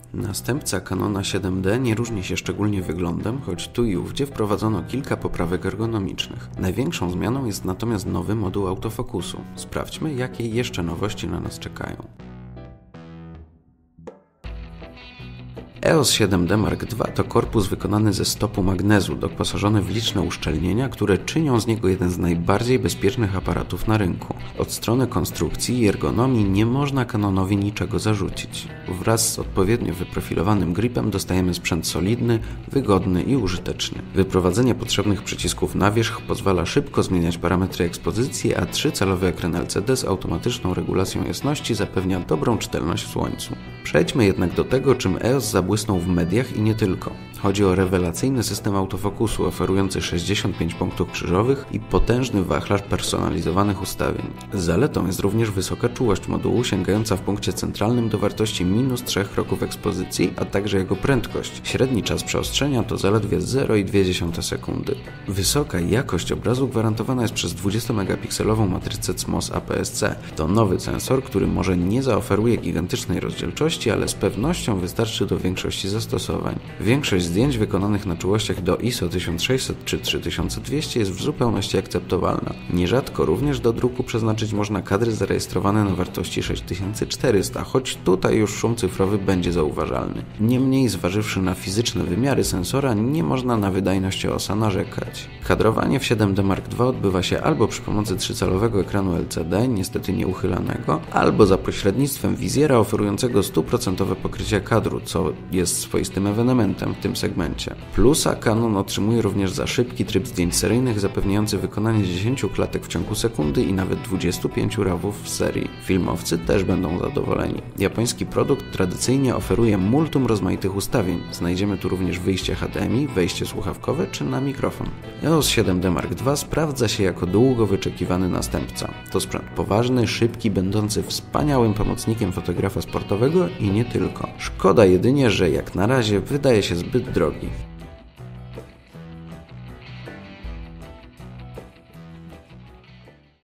Następca Canona 7D nie różni się szczególnie wyglądem, choć tu i ówdzie wprowadzono kilka poprawek ergonomicznych. Największą zmianą jest natomiast nowy moduł autofokusu. Sprawdźmy, jakie jeszcze nowości na nas czekają. EOS 7D Mark II to korpus wykonany ze stopu magnezu, doposażony w liczne uszczelnienia, które czynią z niego jeden z najbardziej bezpiecznych aparatów na rynku. Od strony konstrukcji i ergonomii nie można Canonowi niczego zarzucić. Wraz z odpowiednio wyprofilowanym gripem dostajemy sprzęt solidny, wygodny i użyteczny. Wyprowadzenie potrzebnych przycisków na wierzch pozwala szybko zmieniać parametry ekspozycji, a 3-calowy ekran LCD z automatyczną regulacją jasności zapewnia dobrą czytelność w słońcu. Przejdźmy jednak do tego, czym EOS zabłysnął w mediach i nie tylko. Chodzi o rewelacyjny system autofokusu oferujący 65 punktów krzyżowych i potężny wachlarz personalizowanych ustawień. Zaletą jest również wysoka czułość modułu, sięgająca w punkcie centralnym do wartości -3 kroków ekspozycji, a także jego prędkość. Średni czas przeostrzenia to zaledwie 0,2 sekundy. Wysoka jakość obrazu gwarantowana jest przez 20-megapikselową matrycę CMOS APS-C. To nowy sensor, który może nie zaoferuje gigantycznej rozdzielczości, ale z pewnością wystarczy do większości zastosowań. Większość zdjęć wykonanych na czułościach do ISO 1600 czy 3200 jest w zupełności akceptowalna. Nierzadko również do druku przeznaczyć można kadry zarejestrowane na wartości 6400, choć tutaj już szum cyfrowy będzie zauważalny. Niemniej, zważywszy na fizyczne wymiary sensora, nie można na wydajność EOS-a narzekać. Kadrowanie w 7D Mark II odbywa się albo przy pomocy 3-calowego ekranu LCD, niestety nieuchylanego, albo za pośrednictwem wizjera oferującego 100% pokrycie kadru, co jest swoistym ewenementem w tym segmencie. Plusa Canon otrzymuje również za szybki tryb zdjęć seryjnych zapewniający wykonanie 10 klatek w ciągu sekundy i nawet 25 RAWów w serii. Filmowcy też będą zadowoleni. Japoński produkt tradycyjnie oferuje multum rozmaitych ustawień. Znajdziemy tu również wyjście HDMI, wejście słuchawkowe czy na mikrofon. EOS 7D Mark II sprawdza się jako długo wyczekiwany następca. To sprzęt poważny, szybki, będący wspaniałym pomocnikiem fotografa sportowego i nie tylko. Szkoda jedynie, że jak na razie wydaje się zbyt drogi.